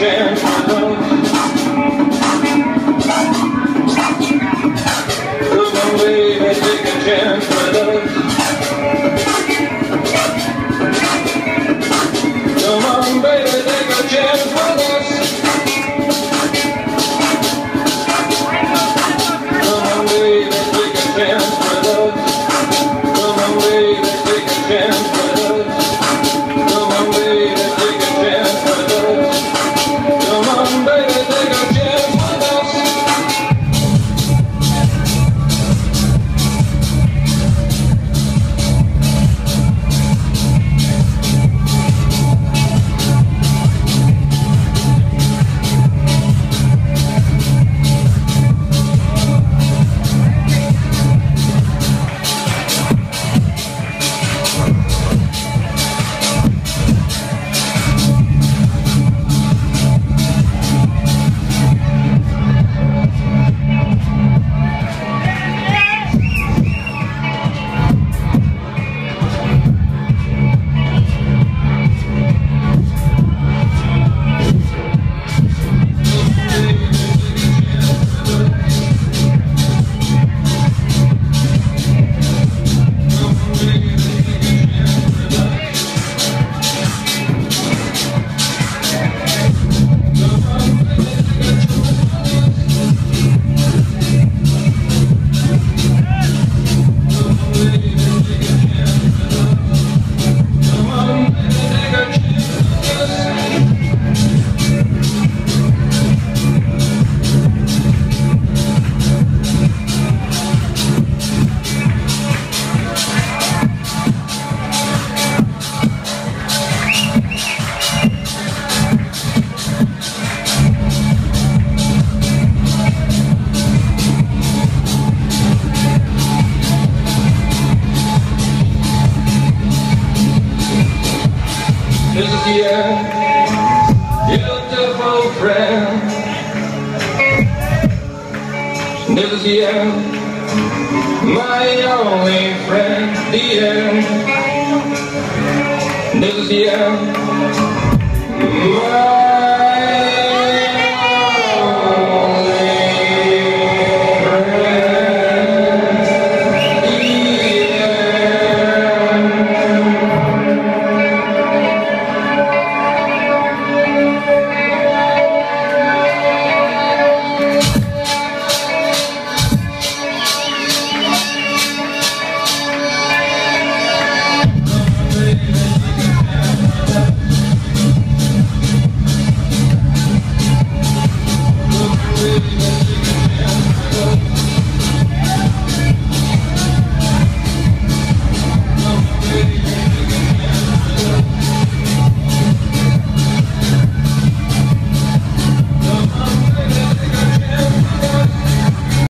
chance with us. Come on, baby, take a chance with us. Come on, baby, take a chance with us. Come on, baby, take a chance with us. Come on, baby, take a chance with us. Come on, baby, take a chance with us. Come on, baby, take a chance with us. This is the end, beautiful friend. This is the end, my only friend. The end. This is the end.